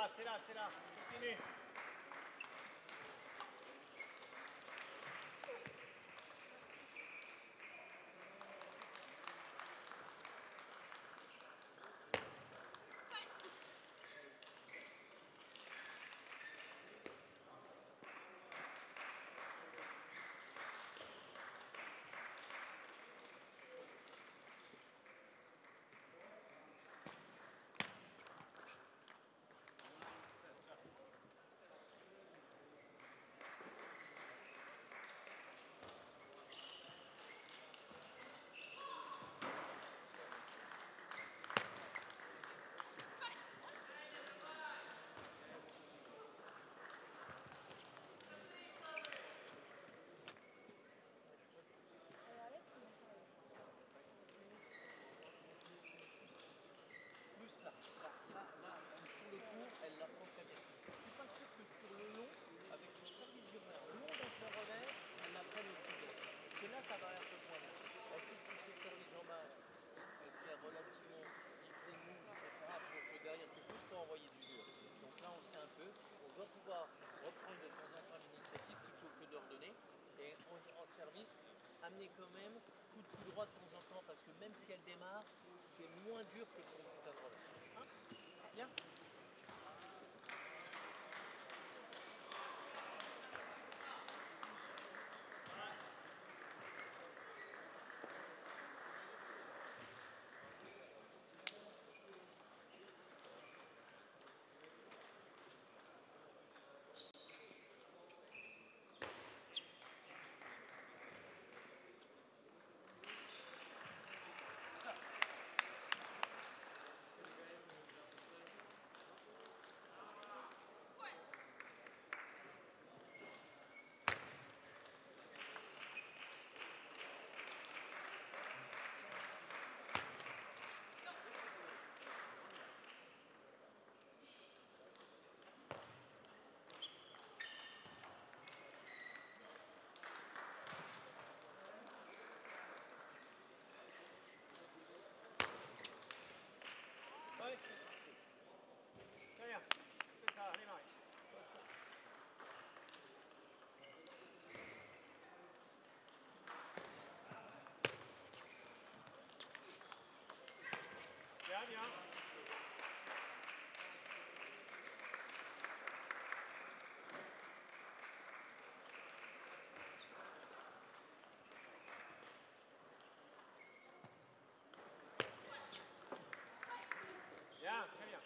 c'est là, c'est là. Continue. Là, sur le coup, elle la prend très bien. Je ne suis pas sûr que sur le long, avec son service de main long dans son revers, elle la prenne aussi bien. Parce que là, ça va être le point. Elle sait que ses services en main, elle sert relativement gifler de mou, etc. pour que derrière tu pousses pour envoyer du dur. Donc là, on sait un peu. On doit pouvoir reprendre de temps en temps l'initiative plutôt que d'ordonner. Et en service, amener quand même coup droit de temps en temps, parce que même si elle démarre, c'est moins dur que son putain de revers. Hein? Bien. Ouais, c'est bien. C'est ça, allez Marie. Bien, bien. Bien, très bien.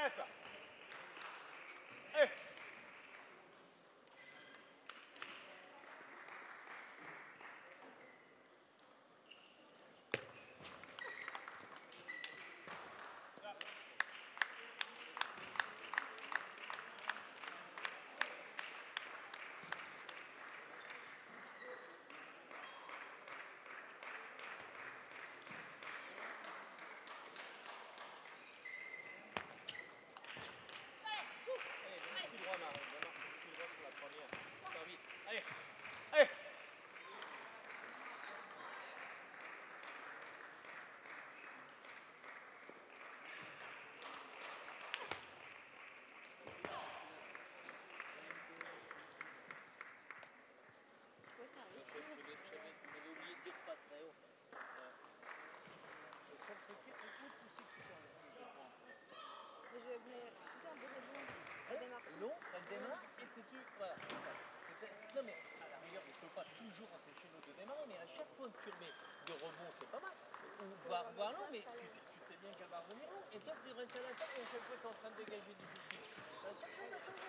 Arrête-toi. Allez. Allez, petit droit, Marie. Petit droit sur la première. Service. Allez. Allez. Ouais, service. J'avais oublié de dire pas très haut. Le seul truc, écoute, où c'est que tu t'en Mais je mets plutôt un bonnet long. Elle démarre. long, elle démarre et tu. Voilà, c'est ça. Non mais à la rigueur, on ne peut pas toujours empêcher l'autre de démarrer, mais à chaque fois que tu remets de rebond, c'est pas mal. Ou voir long, mais tu sais bien qu'elle va revenir long. Et toi, tu restes à l'attaque et à chaque fois, tu es en train de dégager difficile. La seule chose à changer.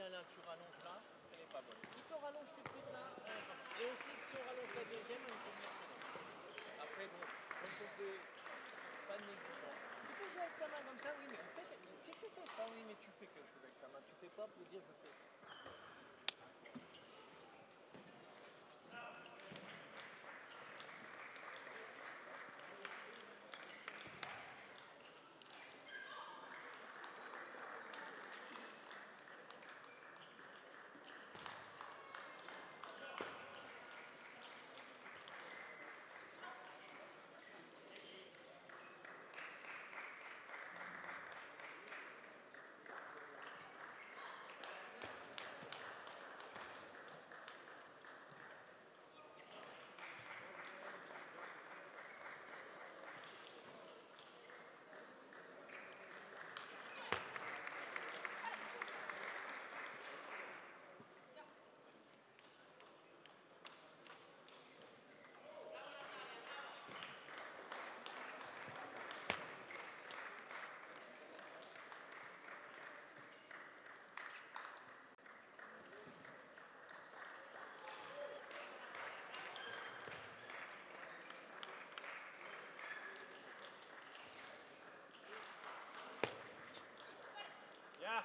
viens là, tu rallonges là, elle n'est pas bonne. Si tu rallonges tout de suite là, elle est pas bonne. Et aussi que si on rallonge la deuxième, elle peut venir dedans. Après, bon, comme on peut pas de négligence. Tu peux jouer avec ta main comme ça, oui, mais en fait, si tu fais ça, oui, mais tu fais quelque chose avec ta main. Tu fais pas pour dire je fais ça. Bien.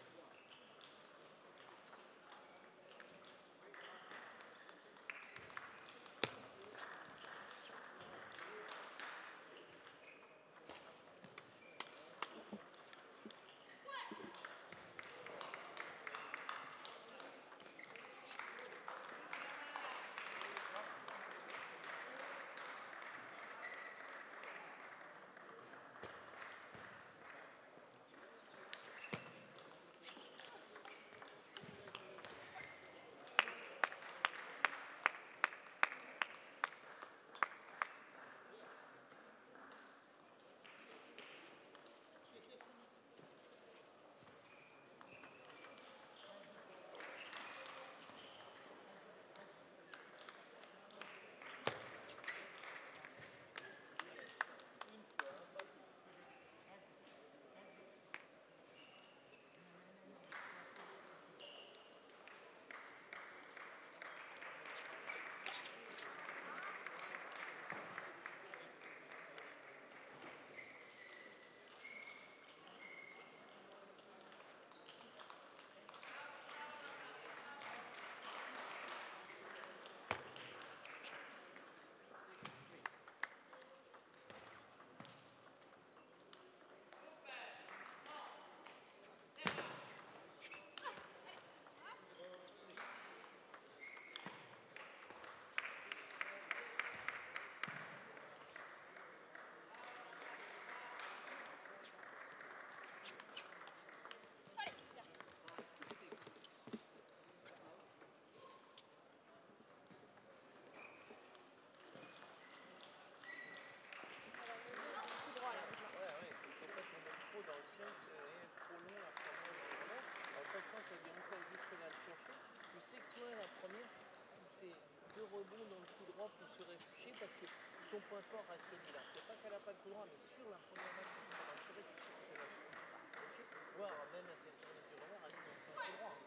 Tout droit là maintenant. Ouais, ouais, en fait, on est trop dans le piège, trop long la première de relais, en sachant qu'elle est encore juste là à le chercher. Tu sais que toi, la première, tu fais 2 rebonds dans le coup droit pour se réfugier parce que son point fort reste celui-là. C'est pas qu'elle n'a pas de coup droit, mais sur la première balle, pour se rassurer, tu sais que c'est là. Ok. Voire même à ses services du revers, aller dans le point coup droit.